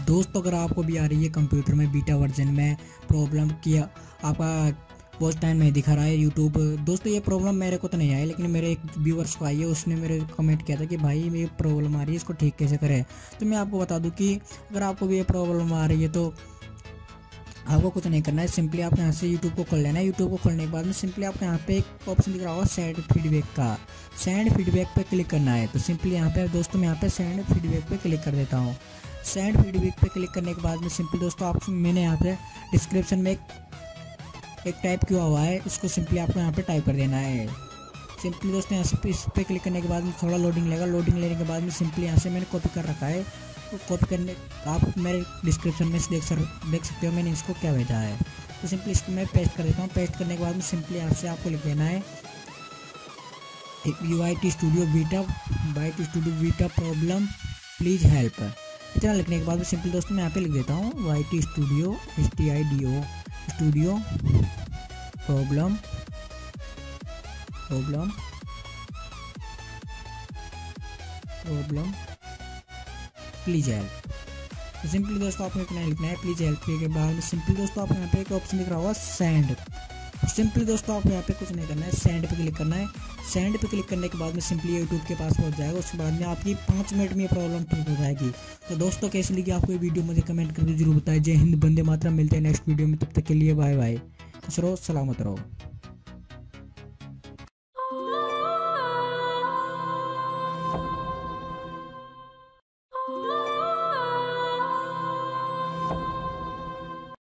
दोस्तों अगर आपको भी आ रही है कंप्यूटर में बीटा वर्जन में प्रॉब्लम किया, आपका बहुत टाइम नहीं दिखा रहा है यूट्यूब, दोस्तों ये प्रॉब्लम मेरे को तो नहीं आई, लेकिन मेरे एक व्यूअर्स को आई है। उसने मेरे कमेंट किया था कि भाई ये प्रॉब्लम आ रही है, इसको ठीक कैसे करें। तो मैं आपको बता दूं कि अगर आपको भी ये प्रॉब्लम आ रही है तो आपको कुछ नहीं करना है। सिंपली आपको यहाँ से यूट्यूब को खोल लेना है। यूट्यूब को खोलने के बाद में सिंपली आपको यहाँ पे एक ऑप्शन दिख रहा होगा सेंड फीडबैक का, सेंड फीडबैक पे क्लिक करना है। तो सिंपली यहाँ पे दोस्तों मैं यहाँ पे सेंड फीडबैक पे क्लिक कर देता हूँ। सेंड फीडबैक पे क्लिक करने के बाद में सिंपली दोस्तों आप मैंने यहाँ पे डिस्क्रिप्शन में एक टाइप किया हुआ है, इसको सिंपली आपको यहाँ पे टाइप कर देना है। सिंपली दोस्तों यहाँ से इस पर क्लिक करने के बाद में थोड़ा लोडिंग लेगा। लोडिंग लेने के बाद में सिंपली यहाँ से मैंने कॉपी कर रखा है। तो कॉपी करने आप मेरे डिस्क्रिप्शन में देख सकते हो मैंने इसको क्या भेजा है। तो सिंपली इसको मैं पेस्ट कर देता हूँ। पेस्ट करने के बाद में सिंपली यहाँ से आपको लिख देना है YT studio beta problem please help. इतना लिखने के बाद में सिंपली दोस्तों मैं यहाँ पे लिख देता हूँ YT studio studio problem please help. तो सिंपली दोस्तों आपको इतना लिखना है प्लीज हेल्प के बाद सिंपली दोस्तों आपको यहाँ पे एक ऑप्शन दिख रहा होगा सेंड। सिंपली दोस्तों आपको यहाँ पे कुछ नहीं करना है, सेंड पे क्लिक करना है। सेंड पे क्लिक करने के बाद में सिंपली यूट्यूब के पास पहुँच जाएगा। उसके बाद में आपकी 5 मिनट में ये प्रॉब्लम ठीक हो जाएगी। तो दोस्तों कैसी लगी आपको ये वीडियो मुझे कमेंट करके जरूर बताएं। जय हिंद, वंदे मातरम। मिलते हैं नेक्स्ट वीडियो में, तब तक के लिए बाय बाय। खुश रहो, सलामत रहो।